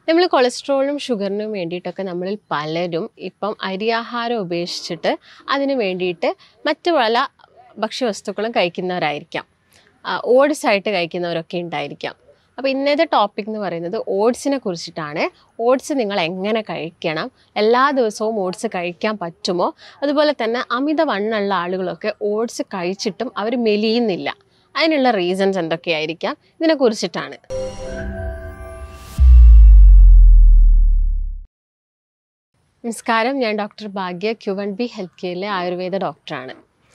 നമ്മൾ കൊളസ്ട്രോളിനും ഷുഗറിനും വേണ്ടിയിട്ടൊക്കെ നമ്മളിൽ പലരും ഇപ്പം അരിയാഹാരം ഉപേക്ഷിച്ചിട്ട് അതിന് വേണ്ടിയിട്ട് മറ്റു പല ഭക്ഷ്യവസ്തുക്കളും കഴിക്കുന്നവരായിരിക്കാം. ഓട്സ് ആയിട്ട് കഴിക്കുന്നവരൊക്കെ ഉണ്ടായിരിക്കാം. അപ്പോൾ ഇന്നത്തെ ടോപ്പിക് എന്ന് പറയുന്നത് ഓട്സിനെ കുറിച്ചിട്ടാണ്. ഓട്സ് നിങ്ങൾ എങ്ങനെ കഴിക്കണം, എല്ലാ ദിവസവും ഓട്സ് കഴിക്കാൻ പറ്റുമോ, അതുപോലെ തന്നെ അമിതവണ്ണമുള്ള ആളുകളൊക്കെ ഓട്സ് കഴിച്ചിട്ടും അവർ മെലിയുന്നില്ല, അതിനുള്ള റീസൺസ് എന്തൊക്കെയായിരിക്കാം, ഇതിനെക്കുറിച്ചിട്ടാണ്. നമസ്കാരം, ഞാൻ ഡോക്ടർ ഭാഗ്യ, Q1B ഹെൽത്ത് കെയറിലെ ആയുർവേദ ഡോക്ടറാണ്.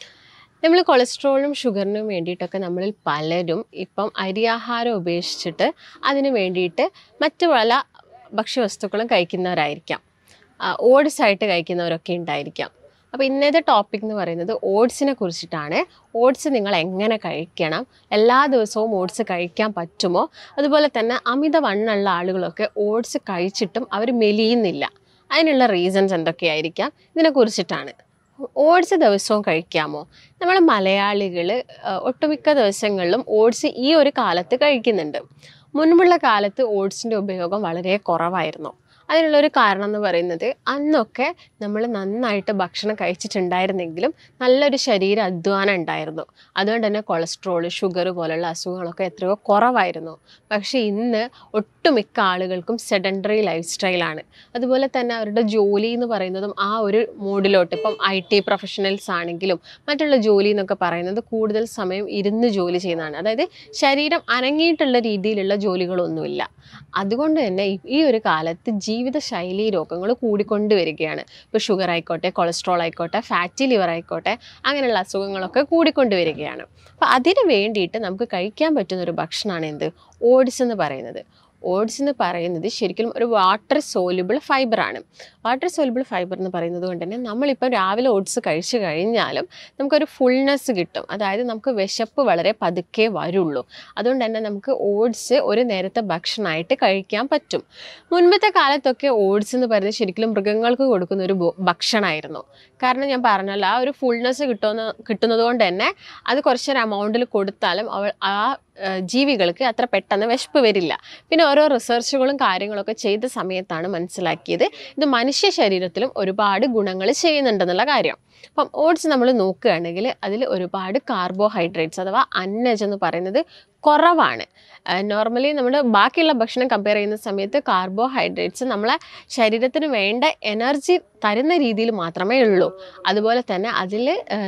നമ്മൾ കൊളസ്ട്രോളിനും ഷുഗറിനും വേണ്ടിയിട്ടൊക്കെ നമ്മളിൽ പലരും ഇപ്പം അരിയാഹാരം ഉപേക്ഷിച്ചിട്ട് അതിന് വേണ്ടിയിട്ട് മറ്റു പല ഭക്ഷ്യവസ്തുക്കളും കഴിക്കുന്നവരായിരിക്കാം. ഓട്സ് ആയിട്ട് കഴിക്കുന്നവരൊക്കെ ഉണ്ടായിരിക്കാം. അപ്പോൾ ഇന്നത്തെ ടോപ്പിക് എന്ന് പറയുന്നത് ഓട്സിനെ കുറിച്ചിട്ടാണ്. ഓട്സ് നിങ്ങൾ എങ്ങനെ കഴിക്കണം, എല്ലാ ദിവസവും ഓട്സ് കഴിക്കാൻ പറ്റുമോ, അതുപോലെ തന്നെ അമിതവണ്ണമുള്ള ആളുകളൊക്കെ ഓട്സ് കഴിച്ചിട്ടും അവർ മെലിയുന്നില്ല, അതിനുള്ള റീസൺസ് എന്തൊക്കെയായിരിക്കാം, ഇതിനെക്കുറിച്ചിട്ടാണ്. ഓട്സ് ദിവസവും കഴിക്കാമോ? നമ്മൾ മലയാളികൾ ഒട്ടുമിക്ക ദിവസങ്ങളിലും ഓട്സ് ഈ ഒരു കാലത്ത് കഴിക്കുന്നുണ്ട്. മുൻപുള്ള കാലത്ത് ഓട്സിൻ്റെ ഉപയോഗം വളരെ കുറവായിരുന്നു. അതിനുള്ളൊരു കാരണം എന്ന് പറയുന്നത് അന്നൊക്കെ നമ്മൾ നന്നായിട്ട് ഭക്ഷണം കഴിച്ചിട്ടുണ്ടായിരുന്നെങ്കിലും നല്ലൊരു ശരീര അധ്വാനം ഉണ്ടായിരുന്നു. അതുകൊണ്ട് തന്നെ കൊളസ്ട്രോൾ, ഷുഗർ പോലുള്ള അസുഖങ്ങളൊക്കെ എത്രയോ കുറവായിരുന്നു. പക്ഷേ ഇന്ന് ഒട്ടുമിക്ക ആളുകൾക്കും സെഡൻഡറി ലൈഫ് സ്റ്റൈലാണ്. അതുപോലെ തന്നെ അവരുടെ ജോലി എന്ന് പറയുന്നതും ആ ഒരു മൂഡിലോട്ട്, ഇപ്പം IT പ്രൊഫഷണൽസ് ആണെങ്കിലും മറ്റുള്ള ജോലി എന്നൊക്കെ പറയുന്നത് കൂടുതൽ സമയം ഇരുന്ന് ജോലി ചെയ്യുന്നതാണ്. അതായത് ശരീരം അനങ്ങിയിട്ടുള്ള രീതിയിലുള്ള ജോലികളൊന്നുമില്ല. അതുകൊണ്ട് തന്നെ ഈ ഒരു കാലത്ത് ജീവിതശൈലി രോഗങ്ങൾ കൂടിക്കൊണ്ട് വരികയാണ്. ഇപ്പോൾ ഷുഗർ ആയിക്കോട്ടെ, കൊളസ്ട്രോൾ ആയിക്കോട്ടെ, ഫാറ്റി ലിവർ ആയിക്കോട്ടെ, അങ്ങനെയുള്ള അസുഖങ്ങളൊക്കെ കൂടിക്കൊണ്ട് വരികയാണ്. അപ്പോൾ അതിന് വേണ്ടിയിട്ട് നമുക്ക് കഴിക്കാൻ പറ്റുന്നൊരു ഭക്ഷണമാണ് എന്ത്? ഓട്സ് എന്ന് പറയുന്നത്. ഓട്സ് എന്ന് പറയുന്നത് ശരിക്കും ഒരു വാട്ടർ സോല്യുബിൾ ഫൈബറാണ്. വാട്ടർ സോല്യുബിൾ ഫൈബർ എന്ന് പറയുന്നത് കൊണ്ട് തന്നെ നമ്മളിപ്പോൾ രാവിലെ ഓട്സ് കഴിച്ചു കഴിഞ്ഞാലും നമുക്കൊരു ഫുൾനെസ് കിട്ടും. അതായത് നമുക്ക് വിശപ്പ് വളരെ പതുക്കെ വരുള്ളൂ. അതുകൊണ്ട് തന്നെ നമുക്ക് ഓട്സ് ഒരു നേരത്തെ ഭക്ഷണമായിട്ട് കഴിക്കാൻ പറ്റും. മുൻപത്തെ കാലത്തൊക്കെ ഓട്സ് എന്ന് പറയുന്നത് ശരിക്കും മൃഗങ്ങൾക്ക് കൊടുക്കുന്ന ഒരു ഭക്ഷണമായിരുന്നു. കാരണം ഞാൻ പറഞ്ഞല്ലോ, ആ ഒരു ഫുൾനെസ് കിട്ടുന്നത് കൊണ്ട് തന്നെ അത് കുറച്ചൊരു എമൗണ്ടിൽ കൊടുത്താലും ആ ജീവികൾക്ക് അത്ര പെട്ടെന്ന് വിശപ്പ് വരില്ല. പിന്നെ ഓരോ റിസർച്ചുകളും കാര്യങ്ങളൊക്കെ ചെയ്ത സമയത്താണ് മനസ്സിലാക്കിയത് ഇത് മനുഷ്യ ശരീരത്തിലും ഒരുപാട് ഗുണങ്ങൾ ചെയ്യുന്നുണ്ടെന്നുള്ള കാര്യം. അപ്പം ഓട്സ് നമ്മൾ നോക്കുകയാണെങ്കിൽ അതിൽ ഒരുപാട് കാർബോഹൈഡ്രേറ്റ്സ് അഥവാ അന്നജം എന്ന് പറയുന്നത് കുറവാണ്. നോർമലി നമ്മൾ ബാക്കിയുള്ള ഭക്ഷണം കമ്പയർ ചെയ്യുന്ന സമയത്ത് കാർബോഹൈഡ്രേറ്റ്സ് നമ്മളെ ശരീരത്തിന് വേണ്ട എനർജി തരുന്ന രീതിയിൽ മാത്രമേ ഉള്ളൂ. അതുപോലെ തന്നെ അതിൽ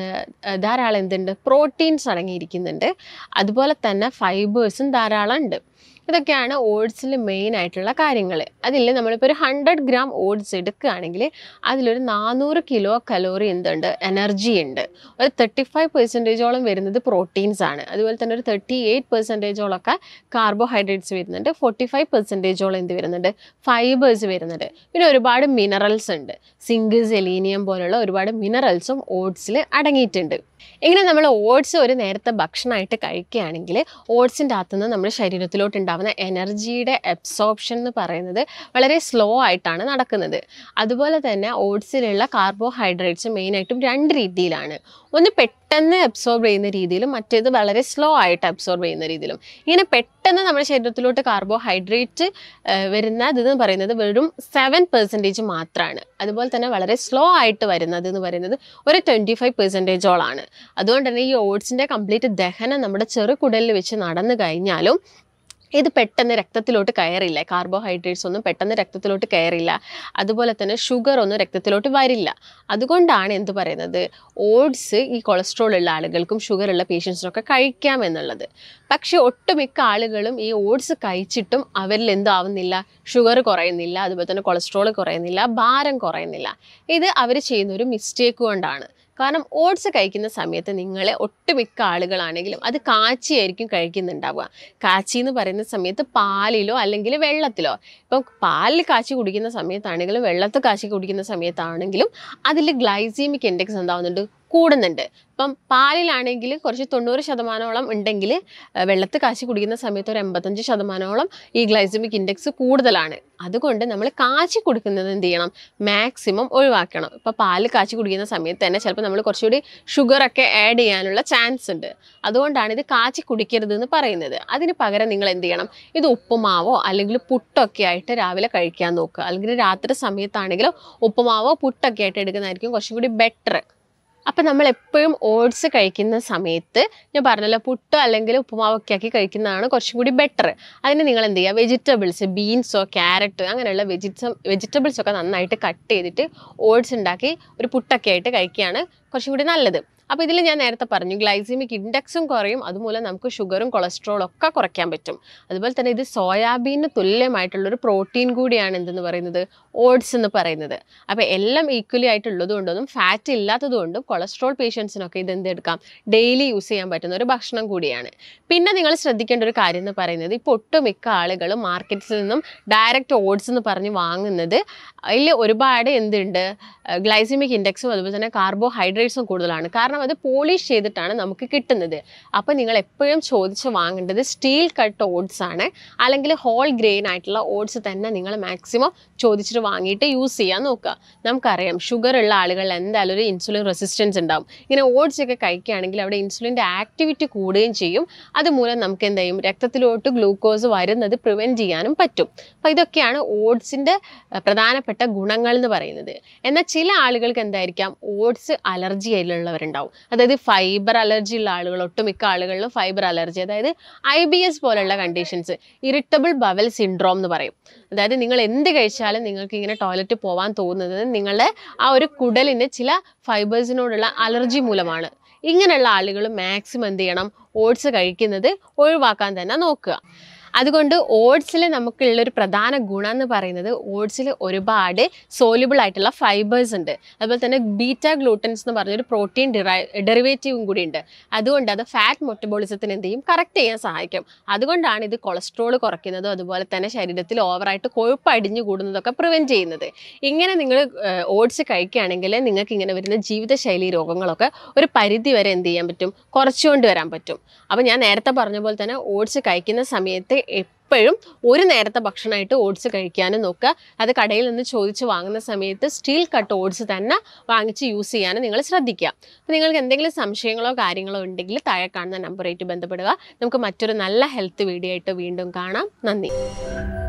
ധാരാളം എന്തുണ്ട്, പ്രോട്ടീൻസ് അടങ്ങിയിരിക്കുന്നുണ്ട്. അതുപോലെ തന്നെ ഫൈബേഴ്സും ധാരാളം ഉണ്ട്. ഇതൊക്കെയാണ് ഓട്സിൽ മെയിൻ ആയിട്ടുള്ള കാര്യങ്ങൾ. അതിൽ നമ്മളിപ്പോൾ ഒരു 100 ഗ്രാം ഓട്സ് എടുക്കുകയാണെങ്കിൽ അതിലൊരു 400 കിലോ കലോറി എന്തുണ്ട്, എനർജി ഉണ്ട്. ഒരു 35% വരുന്നത് പ്രോട്ടീൻസ് ആണ്. അതുപോലെ തന്നെ ഒരു 38% കാർബോഹൈഡ്രേറ്റ്സ് വരുന്നുണ്ട്. 45% എന്ത് വരുന്നുണ്ട്, ഫൈബേഴ്സ് വരുന്നുണ്ട്. പിന്നെ ഒരുപാട് മിനറൽസ് ഉണ്ട്. സിങ്ക്, സെലീനിയം പോലുള്ള ഒരുപാട് മിനറൽസും ഓട്സിൽ അടങ്ങിയിട്ടുണ്ട്. ഇങ്ങനെ നമ്മൾ ഓട്സ് ഒരു നേരത്തെ ഭക്ഷണമായിട്ട് കഴിക്കുകയാണെങ്കിൽ ഓട്സിൻ്റെ അകത്തുനിന്ന് നമ്മുടെ ശരീരത്തിലോട്ട് ഉണ്ടാകുന്ന എനർജിയുടെ അബ്സോർപ്ഷൻ എന്ന് പറയുന്നത് വളരെ സ്ലോ ആയിട്ടാണ് നടക്കുന്നത്. അതുപോലെ തന്നെ ഓട്സിലുള്ള കാർബോഹൈഡ്രേറ്റ്സ് മെയിനായിട്ടും 2 രീതിയിലാണ്. ഒന്ന് പെട്ടെന്ന് അബ്സോർബ് ചെയ്യുന്ന രീതിയിലും മറ്റേത് വളരെ സ്ലോ ആയിട്ട് അബ്സോർബ് ചെയ്യുന്ന രീതിയിലും. ഇങ്ങനെ പെട്ടെന്ന് നമ്മുടെ ശരീരത്തിലോട്ട് കാർബോഹൈഡ്രേറ്റ് വരുന്നതെന്ന് പറയുന്നത് വെറും 7% മാത്രമാണ്. അതുപോലെ തന്നെ വളരെ സ്ലോ ആയിട്ട് വരുന്നത് എന്ന് പറയുന്നത് ഒരു 25%ഓളാണ്. അതുകൊണ്ട് തന്നെ ഈ ഓട്സിൻ്റെ കംപ്ലീറ്റ് ദഹനം നമ്മുടെ ചെറുകുടലിൽ വെച്ച് നടന്നു കഴിഞ്ഞാലും ഇത് പെട്ടെന്ന് രക്തത്തിലോട്ട് കയറില്ല. കാർബോഹൈഡ്രേറ്റ്സ് ഒന്നും പെട്ടെന്ന് രക്തത്തിലോട്ട് കയറില്ല. അതുപോലെ തന്നെ ഷുഗർ ഒന്നും രക്തത്തിലോട്ട് വരില്ല. അതുകൊണ്ടാണ് എന്ത് പറയുന്നത്, ഓട്സ് ഈ കൊളസ്ട്രോൾ ഉള്ള ആളുകൾക്കും ഷുഗർ ഉള്ള പേഷ്യൻസിനൊക്കെ കഴിക്കാമെന്നുള്ളത്. പക്ഷേ ഒട്ടുമിക്ക ആളുകളും ഈ ഓട്സ് കഴിച്ചിട്ടും അവരിൽ എന്താവുന്നില്ല, ഷുഗർ കുറയുന്നില്ല, അതുപോലെ തന്നെ കൊളസ്ട്രോൾ കുറയുന്നില്ല, ഭാരം കുറയുന്നില്ല. ഇത് അവർ ചെയ്യുന്നൊരു മിസ്റ്റേക്ക് കൊണ്ടാണ്. കാരണം ഓട്സ് കഴിക്കുന്ന സമയത്ത് നിങ്ങൾ ഒട്ടുമിക്ക ആളുകളാണെങ്കിലും അത് കാച്ചിയായിരിക്കും കഴിക്കുന്നുണ്ടാവുക. കാച്ചി എന്ന് പറയുന്ന സമയത്ത് പാലിലോ അല്ലെങ്കിൽ വെള്ളത്തിലോ, ഇപ്പം പാലിൽ കാച്ചി കുടിക്കുന്ന സമയത്താണെങ്കിലും വെള്ളത്തിൽ കാച്ചി കുടിക്കുന്ന സമയത്താണെങ്കിലും അതിൽ ഗ്ലൈസീമിക് ഇൻഡെക്സ് എന്താവുന്നുണ്ട്, കൂടുന്നുണ്ട്. ഇപ്പം പാലിലാണെങ്കിൽ കുറച്ച് 90% ഉണ്ടെങ്കിൽ വെള്ളത്തിൽ കാച്ചി കുടിക്കുന്ന സമയത്ത് ഒരു 85% ഈ ഗ്ലൈസമിക് ഇൻഡെക്സ് കൂടുതലാണ്. അതുകൊണ്ട് നമ്മൾ കാച്ചി കുടിക്കുന്നത് എന്ത് ചെയ്യണം, മാക്സിമം ഒഴിവാക്കണം. ഇപ്പോൾ പാല് കാച്ചി കുടിക്കുന്ന സമയത്ത് തന്നെ ചിലപ്പോൾ നമ്മൾ കുറച്ചുകൂടി ഷുഗറൊക്കെ ആഡ് ചെയ്യാനുള്ള ചാൻസ് ഉണ്ട്. അതുകൊണ്ടാണ് ഇത് കാച്ചി കുടിക്കരുത് എന്ന് പറയുന്നത്. അതിന് പകരം നിങ്ങൾ എന്ത് ചെയ്യണം, ഇത് ഉപ്പുമാവോ അല്ലെങ്കിൽ പുട്ടൊക്കെ ആയിട്ട് രാവിലെ കഴിക്കാൻ നോക്കുക. അല്ലെങ്കിൽ രാത്രി സമയത്താണെങ്കിലും ഉപ്പുമാവോ പുട്ടൊക്കെ ആയിട്ട് എടുക്കുന്നതായിരിക്കും കുറച്ചും കൂടി ബെറ്റർ. അപ്പം നമ്മൾ എപ്പോഴും ഓട്സ് കഴിക്കുന്ന സമയത്ത് ഞാൻ പറഞ്ഞല്ലോ, പുട്ട് അല്ലെങ്കിൽ ഉപ്പുമാവൊക്കെ ആക്കി കഴിക്കുന്നതാണ് കുറച്ചും കൂടി ബെറ്റർ. അതിന് നിങ്ങൾ എന്ത് ചെയ്യുക, വെജിറ്റബിൾസ്, ബീൻസോ ക്യാരറ്റ് അങ്ങനെയുള്ള വെജിറ്റബിൾസൊക്കെ നന്നായിട്ട് കട്ട് ചെയ്തിട്ട് ഓട്സ് ഉണ്ടാക്കി ഒരു പുട്ടൊക്കെ ആയിട്ട് കഴിക്കുകയാണ് കുറച്ചും കൂടി നല്ലത്. അപ്പോൾ ഇതിൽ ഞാൻ നേരത്തെ പറഞ്ഞു ഗ്ലൈസമിക് ഇൻഡെക്സും കുറയും, അതുമൂലം നമുക്ക് ഷുഗറും കൊളസ്ട്രോളും ഒക്കെ കുറയ്ക്കാൻ പറ്റും. അതുപോലെ തന്നെ ഇത് സോയാബീനിന് തുല്യമായിട്ടുള്ളൊരു പ്രോട്ടീൻ കൂടിയാണ് എന്തെന്ന് പറയുന്നത്, ഓട്സ് എന്ന് പറയുന്നത്. അപ്പോൾ എല്ലാം ഈക്വലി ആയിട്ടുള്ളത് കൊണ്ടൊന്നും ഫാറ്റ് ഇല്ലാത്തത് കൊണ്ടും കൊളസ്ട്രോൾ പേഷ്യൻസിനൊക്കെ ഇത് എന്തെടുക്കാം, ഡെയിലി യൂസ് ചെയ്യാൻ പറ്റുന്ന ഒരു ഭക്ഷണം കൂടിയാണ്. പിന്നെ നിങ്ങൾ ശ്രദ്ധിക്കേണ്ട ഒരു കാര്യം എന്ന് പറയുന്നത്, ഇപ്പോൾ ഒട്ടുമിക്ക ആളുകളും മാർക്കറ്റിൽ നിന്നും ഡയറക്റ്റ് ഓട്സ് എന്ന് പറഞ്ഞ് വാങ്ങുന്നത് അതിൽ ഒരുപാട് എന്തുണ്ട്, ഗ്ലൈസമിക് ഇൻഡെക്സും അതുപോലെ തന്നെ കാർബോഹൈഡ്രേറ്റ്സും കൂടുതലാണ്. കാരണം അത് പോളിഷ് ചെയ്തിട്ടാണ് നമുക്ക് കിട്ടുന്നത്. അപ്പോൾ നിങ്ങൾ എപ്പോഴും ചോദിച്ച് വാങ്ങേണ്ടത് സ്റ്റീൽ കട്ട് ഓട്സ് ആണ്, അല്ലെങ്കിൽ ഹോൾ ഗ്രെയിൻ ആയിട്ടുള്ള ഓട്സ് തന്നെ നിങ്ങൾ മാക്സിമം ചോദിച്ചിട്ട് വാങ്ങിയിട്ട് യൂസ് ചെയ്യാൻ നോക്കുക. നമുക്കറിയാം ഷുഗർ ഉള്ള ആളുകളിൽ എന്തായാലും ഒരു ഇൻസുലിൻ റെസിസ്റ്റൻസ് ഉണ്ടാവും. ഇങ്ങനെ ഓട്സ് ഒക്കെ കഴിക്കുകയാണെങ്കിൽ അവിടെ ഇൻസുലിൻ്റെ ആക്ടിവിറ്റി കൂടുകയും ചെയ്യും. അതുമൂലം നമുക്ക് എന്ത് ചെയ്യും, രക്തത്തിലോട്ട് ഗ്ലൂക്കോസ് വരുന്നത് പ്രിവെൻറ്റ് ചെയ്യാനും പറ്റും. അപ്പോൾ ഇതൊക്കെയാണ് ഓട്സിൻ്റെ പ്രധാനപ്പെട്ട ഗുണങ്ങൾ എന്ന് പറയുന്നത്. എന്നാൽ ചില ആളുകൾക്ക് എന്തായിരിക്കാം, ഓട്സ് അലർജി അതിലുള്ളവരുണ്ടാവും. അതായത് ഫൈബർ അലർജി ഉള്ള ആളുകൾ, ഒട്ടുമിക്ക ആളുകളിലും ഫൈബർ അലർജി, അതായത് IBS പോലുള്ള കണ്ടീഷൻസ്, ഇറിറ്റബിൾ ബവൽ സിൻഡ്രോം എന്ന് പറയും. അതായത് നിങ്ങൾ എന്ത് കഴിച്ചാലും നിങ്ങൾക്ക് ഇങ്ങനെ ടോയ്ലറ്റ് പോകാൻ തോന്നുന്നത് നിങ്ങളുടെ ആ ഒരു കുടലിന് ചില ഫൈബേഴ്സിനോടുള്ള അലർജി മൂലമാണ്. ഇങ്ങനെയുള്ള ആളുകൾ മാക്സിമം എന്ത് ചെയ്യണം, ഓട്സ് കഴിക്കുന്നത് ഒഴിവാക്കാൻ തന്നെ നോക്കുക. അതുകൊണ്ട് ഓട്സിൽ നമുക്കുള്ളൊരു പ്രധാന ഗുണം എന്ന് പറയുന്നത്, ഓട്സിൽ ഒരുപാട് സോല്യൂബിൾ ആയിട്ടുള്ള ഫൈബേഴ്സ് ഉണ്ട്. അതുപോലെ തന്നെ ബീറ്റ ഗ്ലൂട്ടൻസ് എന്ന് പറഞ്ഞൊരു പ്രോട്ടീൻ ഡെറിവേറ്റീവും കൂടി ഉണ്ട്. അതുകൊണ്ട് അത് ഫാറ്റ് മെറ്റബോളിസത്തിന് എന്ത് ചെയ്യും, കറക്റ്റ് ചെയ്യാൻ സഹായിക്കും. അതുകൊണ്ടാണ് ഇത് കൊളസ്ട്രോൾ കുറയ്ക്കുന്നതും അതുപോലെ തന്നെ ശരീരത്തിൽ ഓവറായിട്ട് കൊഴുപ്പ് അടിഞ്ഞു കൂടുന്നതൊക്കെ പ്രിവെൻറ്റ് ചെയ്യുന്നത്. ഇങ്ങനെ നിങ്ങൾ ഓട്സ് കഴിക്കുകയാണെങ്കിൽ നിങ്ങൾക്ക് ഇങ്ങനെ വരുന്ന ജീവിതശൈലി രോഗങ്ങളൊക്കെ ഒരു പരിധി വരെ എന്ത് ചെയ്യാൻ പറ്റും, കുറച്ചുകൊണ്ട് വരാൻ പറ്റും. അപ്പോൾ ഞാൻ നേരത്തെ പറഞ്ഞ പോലെ തന്നെ ഓട്സ് കഴിക്കുന്ന സമയത്ത് എപ്പോഴും ഒരു നേരത്തെ ഭക്ഷണമായിട്ട് ഓട്സ് കഴിക്കാനും നോക്കുക. അത് കടയിൽ നിന്ന് ചോദിച്ച് വാങ്ങുന്ന സമയത്ത് സ്റ്റീൽ കട്ട് ഓട്സ് തന്നെ വാങ്ങിച്ച് യൂസ് ചെയ്യാനും നിങ്ങൾ ശ്രദ്ധിക്കുക. അപ്പോൾ നിങ്ങൾക്ക് എന്തെങ്കിലും സംശയങ്ങളോ കാര്യങ്ങളോ ഉണ്ടെങ്കിൽ താഴെ കാണുന്ന നമ്പറായിട്ട് ബന്ധപ്പെടുക. നമുക്ക് മറ്റൊരു നല്ല ഹെൽത്ത് വീഡിയോ ആയിട്ട് വീണ്ടും കാണാം. നന്ദി.